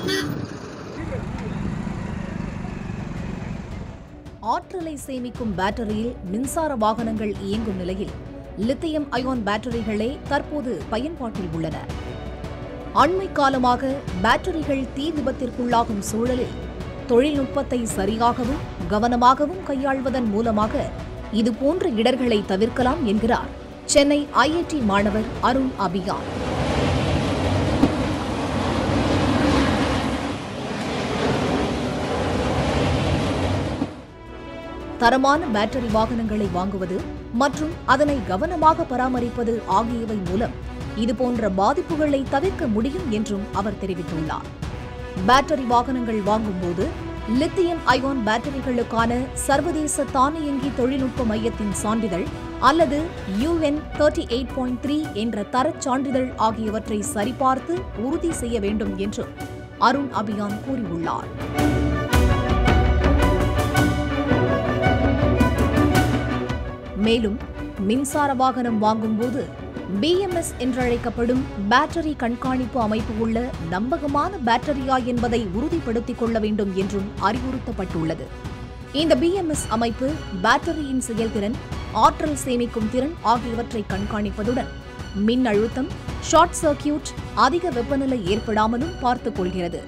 ஆற்றலை சேமிக்கும் பேட்டரியில் மின்சார வாகனங்கள் இயங்கும் நிலையில் லித்தியம் அயான் பேட்டரிகளே தற்போது பயன்பாட்டில் உள்ளன. அண்மை காலமாக பேட்டரிகள் தீ விபத்திற்குள்ளாகும் சூழலில் தொழில்நுட்பத்தை சரியாகவும் கவனமாகவும் கையாள்வதன் மூலமாக இதுபோன்ற இடர்களை தவிர்க்கலாம் என்கிறார் சென்னை IIT மாணவர் அருண் அபியான். தரமான பேட்டரி வாகனங்களை வாங்குவது மற்றும் அதனை கவனமாக பராமரிப்பது ஆகியவை மூலம் இதுபோன்ற பாதிப்புகளை தவிர்க்க முடியும் என்றும் அவர் தெரிவித்துள்ளார். பேட்டரி வாகனங்கள் வாங்கும்போது லித்தியம் அயான் பேட்டரிகளுக்கான சர்வதேச தானியங்கி தொழில்நுட்ப மையத்தின் சான்றிதழ் அல்லது UN 38.3 என்ற தரச் சான்றிதழ் ஆகியவற்றை சரிபார்த்து உறுதி செய்ய வேண்டும் என்றும் அருண் அபியான் கூறியுள்ளார். மேலும் மின்சார வாகனம் வாங்கும்போது BMS என்றழைக்கப்படும் பேட்டரி கண்காணிப்பு அமைப்பு உள்ள நம்பகமான பேட்டரியா என்பதை உறுதிப்படுத்திக் கொள்ள வேண்டும் என்றும் அறிவுறுத்தப்பட்டுள்ளது. இந்த BMS அமைப்பு பேட்டரியின் செயல்திறன், ஆற்றல் சேமிக்கும் திறன் ஆகியவற்றை கண்காணிப்பதுடன் மின் அழுத்தம், ஷார்ட் சர்க்கியூட், அதிக வெப்பநிலை ஏற்படாமலும் பார்த்துக் கொள்கிறது.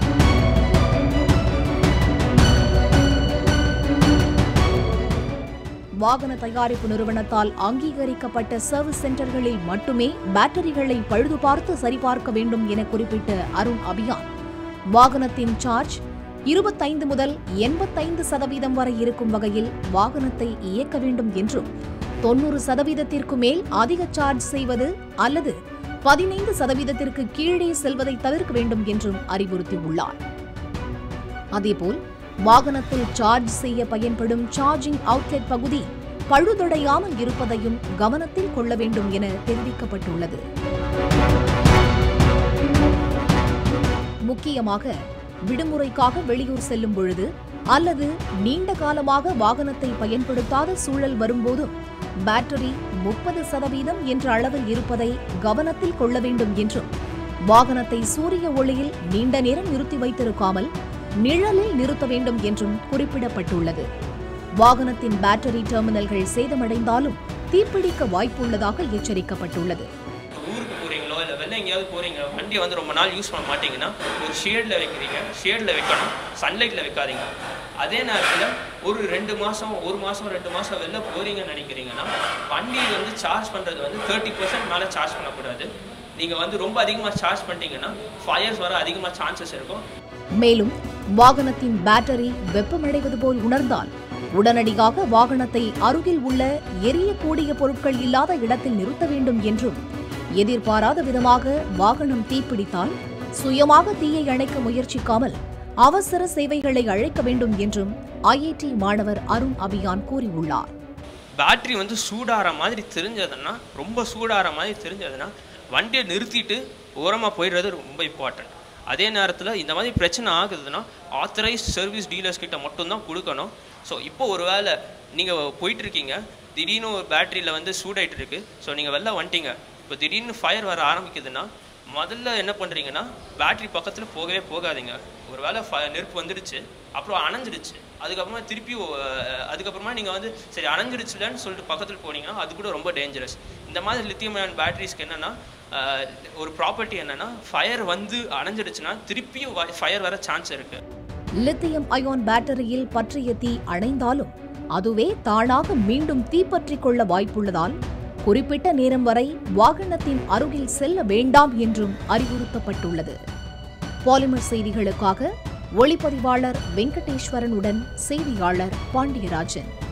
வாகன தயாரிப்பு நிறுவனத்தால் அங்கீகரிக்கப்பட்ட சர்வீஸ் சென்டர்களில் மட்டுமே பேட்டரிகளை பழுது பார்த்து சரிபார்க்க வேண்டும் என குறிப்பிட்ட அருண் அபியான், வாகனத்தின் சார்ஜ் 25 முதல் 85% வரை இருக்கும் வகையில் வாகனத்தை இயக்க வேண்டும் என்றும் 90% மேல் அதிக சார்ஜ் செய்வது அல்லது 15% கீழே செல்வதை தவிர்க்க வேண்டும் என்றும் அறிவுறுத்தியுள்ளார். அதேபோல் வாகனத்தில் சார்ஜ் செய்ய பயன்படும் சார்ஜிங் அவுட்லெட் பகுதி பழுதடையாமல் இருப்பதையும் கவனத்தில் கொள்ள வேண்டும் என தெரிவிக்கப்பட்டுள்ளது. முக்கியமாக விடுமுறைக்காக வெளியூர் செல்லும் பொழுது அல்லது நீண்ட காலமாக வாகனத்தை பயன்படுத்தாத சூழல் வரும்போதும் பேட்டரி 30% என்ற அளவில் இருப்பதை கவனத்தில் கொள்ள வேண்டும் என்றும், வாகனத்தை சூரிய ஒளியில் நீண்ட நேரம் நிறுத்தி வைத்திருக்காமல் நிழலில் நிறுத்த வேண்டும் என்றும் குறிப்பிடப்பட்டுள்ளது. வாகனத்தின் பேட்டரி டெர்மினல்கள் சேதமடைந்தாலும் தீப்பிடிக்க வாய்ப்புள்ளதாக எச்சரிக்கப்பட்டுள்ளது. ஊருக்கு போறீங்களோ இல்லை வெளில எங்கேயாவது போறீங்க, வண்டியை வந்து ரொம்ப நாள் யூஸ் பண்ண மாட்டீங்கன்னா ஒரு ஷேடில் வைக்கிறீங்க, ஷேடில் வைக்கணும், சன்லைட்டில் வைக்காதீங்க. அதே நேரத்தில் ஒரு 2 மாதம் 1 மாதம் 2 மாதம் வெளில போறீங்கன்னு நினைக்கிறீங்கன்னா வண்டியை வந்து சார்ஜ் பண்ணுறது வந்து 30% மேலே சார்ஜ் பண்ணக்கூடாது. நீங்கள் வந்து ரொம்ப அதிகமாக சார்ஜ் பண்ணிட்டீங்கன்னா ஃபயர்ஸ் வர அதிகமாக சான்சஸ் இருக்கும். மேலும் வாகனத்தின் பேட்டரி வெப்பமடைவது போல் உணர்ந்தால் உடனடியாக வாகனத்தை அருகில் உள்ள எரியக்கூடிய பொருட்கள் இல்லாத இடத்தில் நிறுத்த வேண்டும் என்றும், எதிர்பாராத விதமாக வாகனம் தீப்பிடித்தால் சுயமாக தீயை அணைக்க முயற்சிக்காமல் அவசர சேவைகளை அழைக்க வேண்டும் என்றும் IIT மாணவர் அருண் அபியான் கூறியுள்ளார். பேட்டரி வந்து சூடாகிற மாதிரி தெரிஞ்சதுன்னா, ரொம்ப சூடாகிற மாதிரி தெரிஞ்சதுன்னா வண்டியை நிறுத்திட்டு ஓரமாக போயிடுறது ரொம்ப இம்பார்ட்டன்ட். அதே நேரத்தில் இந்த மாதிரி பிரச்சனை ஆகுதுன்னா ஆத்தரைஸ்ட் சர்வீஸ் டீலர்ஸ் கிட்ட மட்டும்தான் கொடுக்கணும். ஸோ இப்போ ஒரு வேளை நீங்கள் போயிட்டுருக்கீங்க, திடீர்னு ஒரு பேட்டரியில் வந்து சூடாயிட்டு இருக்கு, ஸோ நீங்கள் வெளில வந்துட்டீங்க, இப்போ திடீர்னு ஃபயர் வர ஆரம்பிக்குதுன்னா முதல்ல என்ன பண்ணுறீங்கன்னா பேட்டரி பக்கத்தில் போகவே போகாதீங்க. ஒரு வேளை நெருப்பு வந்துடுச்சு, அப்புறம் அணைஞ்சிடுச்சு, அதுக்கப்புறமா நீங்கள் வந்து சரி அணைஞ்சிடுச்சுலன்னு சொல்லிட்டு பக்கத்தில் போனீங்கன்னா அது கூட ரொம்ப டேஞ்சரஸ். இந்த மாதிரி லித்தியம் அயான் பேட்டரிஸ்க்கு என்னென்னா ஒரு ப்ராப்பர்ட்டி என்னன்னா, ஃபயர் வந்து அணைஞ்சிடுச்சுன்னா திருப்பியும் ஃபயர் வர சான்ஸ் இருக்கு. லித்தியம் அயான் பேட்டரியில் பற்றிய தீ அணைந்தாலும் அதுவே தானாக மீண்டும் தீப்பற்றிக் கொள்ள வாய்ப்புள்ளதால் குறிப்பிட்ட நேரம் வரை வாகனத்தின் அருகில் செல்ல வேண்டாம் என்றும் அறிவுறுத்தப்பட்டுள்ளது. பாலிமர் செய்திகளுக்காக ஒளிப்பதிவாளர் வெங்கடேஸ்வரனுடன் செய்தியாளர் பாண்டியராஜன்.